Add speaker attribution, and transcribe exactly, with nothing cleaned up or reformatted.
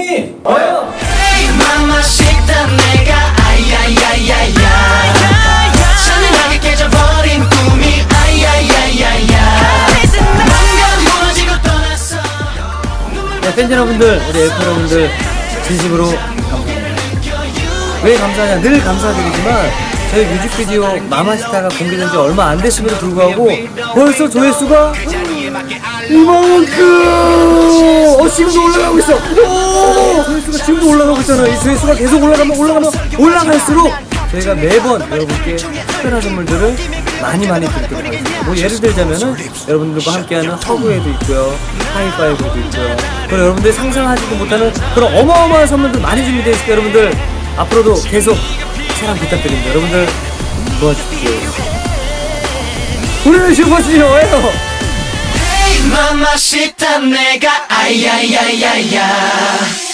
Speaker 1: 준이!
Speaker 2: 와요!
Speaker 3: 맘마시다 내가 아야야야야 잔인하게 깨져버린 꿈이 아야야야야 뭔가 무너지고 떠났어.
Speaker 2: 네, 팬 여러분들, 우리 엘프 여러분들 진심으로 감사합니다. 왜 감사하냐? 늘 감사드리지만 저희 뮤직비디오 마마시타가 공개된 지 얼마 안 됐음에도 불구하고 벌써 조회수가 이만큼! 어, 지금도 올라가고 있어! 오! 조회수가 지금도 올라가고 있잖아. 이 조회수가 계속 올라가면 올라가면 올라갈수록 저희가 매번 여러분께 특별한 선물들을 많이 많이 드리도록 하겠습니다. 뭐 예를 들자면은 여러분들과 함께하는 허그에도 있고요, 하이파이브도 있고요, 그리고 여러분들이 상상하지도 못하는 그런 어마어마한 선물들 많이 준비되어 있으니까 여러분들 앞으로도 계속 사랑 부탁드립니다. 여러분들 도와주십시오. 우리는 슈퍼주니어예요.
Speaker 3: 맘마시다 내가 아야야야야